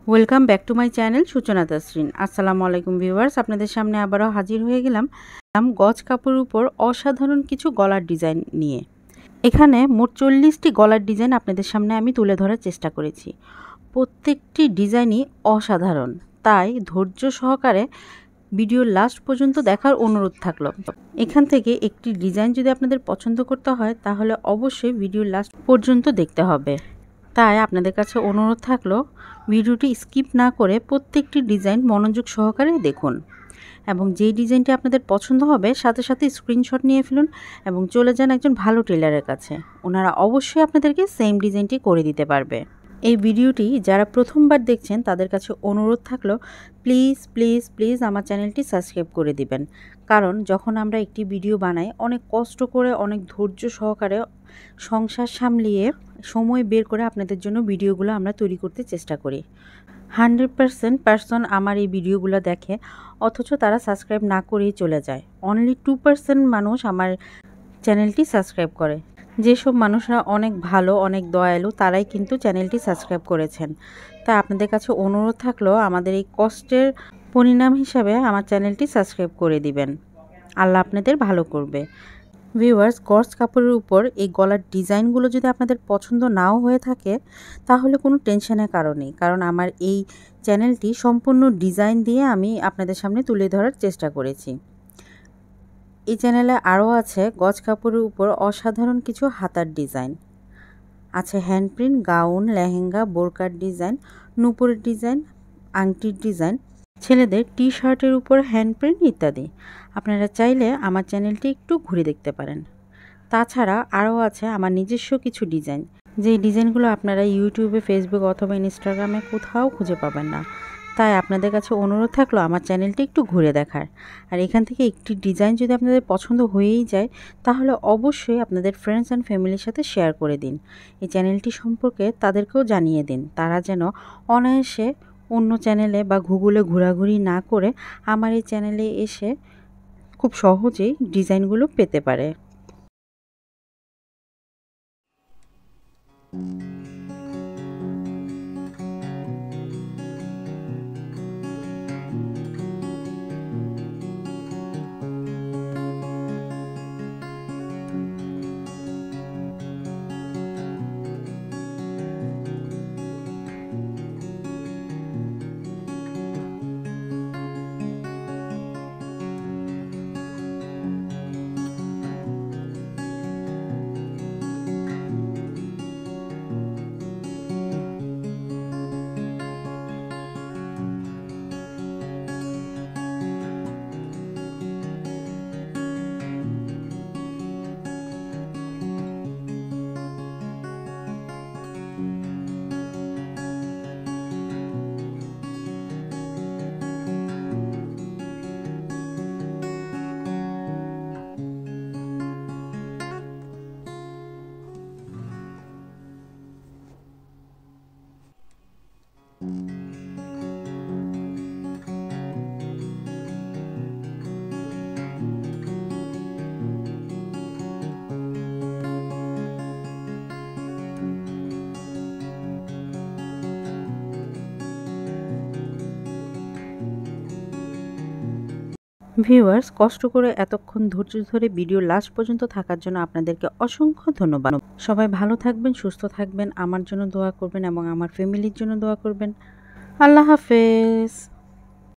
Welcome back to my channel Suchana Tasrin. আসসালামু আলাইকুম viewers, আপনাদের সামনে আবারও হাজির হয়ে গেলাম গজ কাপড়ের উপর অসাধারণ কিছু গলার ডিজাইন নিয়ে। এখানে মোট 40টি গলার ডিজাইন আপনাদের সামনে আমি তুলে ধরার চেষ্টা করেছি। প্রত্যেকটি ডিজাইনই অসাধারণ, তাই ধৈর্য সহকারে ভিডিওর লাস্ট পর্যন্ত দেখার অনুরোধ থাকলো। এখান থেকে একটি ডিজাইন যদি আপনাদের পছন্দ করতে হয় তাহলে অবশ্যই ভিডিওর লাস্ট পর্যন্ত দেখতে হবে। তাই আপনাদের কাছে অনুরোধ থাকলো ভিডিওটি স্কিপ না করে প্রত্যেকটি ডিজাইন মনোযোগ সহকারে দেখুন এবং যেই ডিজাইনটি আপনাদের পছন্দ হবে সাথে সাথে স্ক্রিনশট নিয়ে ফেলুন এবং চলে যান একজন ভালো টেলারের কাছে। ওনারা অবশ্যই আপনাদেরকে সেম ডিজাইনটি করে দিতে পারবে। এই ভিডিওটি যারা প্রথমবার দেখছেন তাদের কাছে অনুরোধ থাকলো প্লিজ প্লিজ প্লিজ আমার চ্যানেলটি সাবস্ক্রাইব করে দিবেন, কারণ যখন আমরা একটি ভিডিও বানাই অনেক কষ্ট করে অনেক ধৈর্য সহকারে সংসার সামলিয়ে সময় বের করে আপনাদের জন্য ভিডিওগুলো আমরা তৈরি করতে চেষ্টা করি। 100% পার্সন আমার এই ভিডিওগুলো দেখে অথচ তারা সাবস্ক্রাইব না করেই চলে যায়। অনলি 2% মানুষ আমার চ্যানেলটি সাবস্ক্রাইব করে। যেসব মানুষরা অনেক ভালো অনেক দয়ালু তারাই কিন্তু চ্যানেলটি সাবস্ক্রাইব করেছেন। তাই আপনাদের কাছে অনুরোধ থাকলো আমাদের এই কষ্টের পরিণাম হিসাবে আমার চ্যানেলটি সাবস্ক্রাইব করে দিবেন। আল্লাহ আপনাদের ভালো করবে। ভিউয়ার্স, গজ কাপড়ের উপর এই গলার ডিজাইনগুলো যদি আপনাদের পছন্দ নাও হয়ে থাকে তাহলে কোনো টেনশনের কারণ নেই, কারণ আমার এই চ্যানেলটি সম্পূর্ণ ডিজাইন দিয়ে আমি আপনাদের সামনে তুলে ধরার চেষ্টা করেছি। এই চ্যানেলে আরও আছে গজ কাপড়ের উপর অসাধারণ কিছু হাতার ডিজাইন আছে, হ্যান্ডপ্রিন্ট, গাউন, লেহেঙ্গা, বোরকার ডিজাইন, নুপুরের ডিজাইন, আংটির ডিজাইন, ছেলেদের টি শার্টের উপর হ্যান্ডপ্রিন্ট ইত্যাদি। আপনারা চাইলে আমার চ্যানেলটি একটু ঘুরে দেখতে পারেন। তাছাড়া আরও আছে আমার নিজস্ব কিছু ডিজাইন, যেই ডিজাইনগুলো আপনারা ইউটিউবে, ফেসবুক অথবা ইনস্টাগ্রামে কোথাও খুঁজে পাবেন না। তাই আপনাদের কাছে অনুরোধ থাকলো আমার চ্যানেলটি একটু ঘুরে দেখার। আর এখান থেকে একটি ডিজাইন যদি আপনাদের পছন্দ হয়েই যায় তাহলে অবশ্যই আপনাদের ফ্রেন্ডস অ্যান্ড ফ্যামিলির সাথে শেয়ার করে দিন। এই চ্যানেলটি সম্পর্কে তাদেরকেও জানিয়ে দিন, তারা যেন অনায়াসে অন্য চ্যানেলে বা গুগলে ঘোরাঘুরি না করে আমার এই চ্যানেলে এসে খুব সহজেই ডিজাইনগুলো পেতে পারে। ভিউয়ার্স, কষ্ট করে এতক্ষণ ধৈর্য ধরে ভিডিও লাস্ট পর্যন্ত থাকার জন্য আপনাদেরকে অসংখ্য ধন্যবাদ। সবাই ভালো থাকবেন, সুস্থ থাকবেন, আমার জন্য দোয়া করবেন এবং আমার ফ্যামিলির জন্য দোয়া করবেন। আল্লাহ হাফেজ।